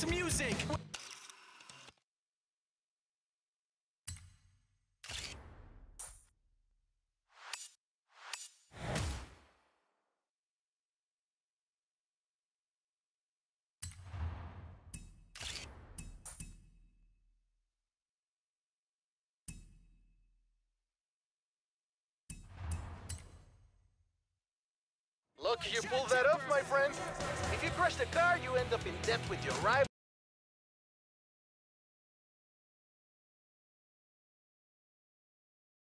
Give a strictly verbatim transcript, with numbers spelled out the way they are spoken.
this music. Look, you pulled that off, my friend. If you crash the car, you end up in debt with your rival.